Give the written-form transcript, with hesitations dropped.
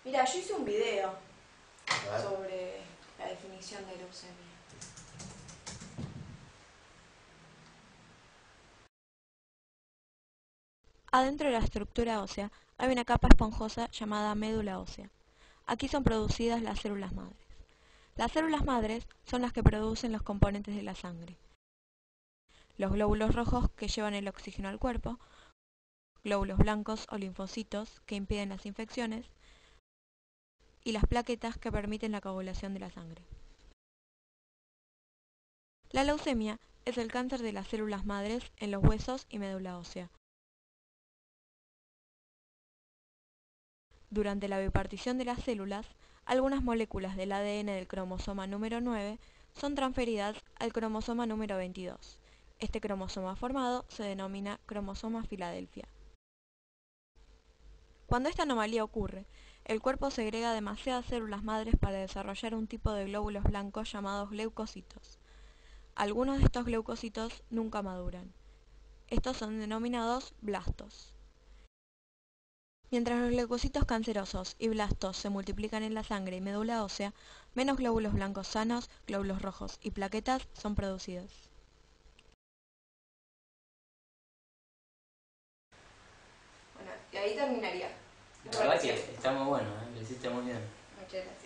Mira, yo hice un video A ver. sobre la definición de leucemia. Adentro de la estructura ósea hay una capa esponjosa llamada médula ósea. Aquí son producidas las células madres. Las células madres son las que producen los componentes de la sangre. Los glóbulos rojos que llevan el oxígeno al cuerpo, glóbulos blancos o linfocitos que impiden las infecciones, y las plaquetas que permiten la coagulación de la sangre. La leucemia es el cáncer de las células madres en los huesos y médula ósea. Durante la bipartición de las células, algunas moléculas del ADN del cromosoma número 9 son transferidas al cromosoma número 22. Este cromosoma formado se denomina cromosoma Filadelfia. Cuando esta anomalía ocurre, el cuerpo segrega demasiadas células madres para desarrollar un tipo de glóbulos blancos llamados leucocitos. Algunos de estos leucocitos nunca maduran. Estos son denominados blastos. Mientras los leucocitos cancerosos y blastos se multiplican en la sangre y médula ósea, menos glóbulos blancos sanos, glóbulos rojos y plaquetas son producidos. Bueno, y ahí terminaría. La verdad que está muy bueno, lo hiciste muy bien. Muchas gracias.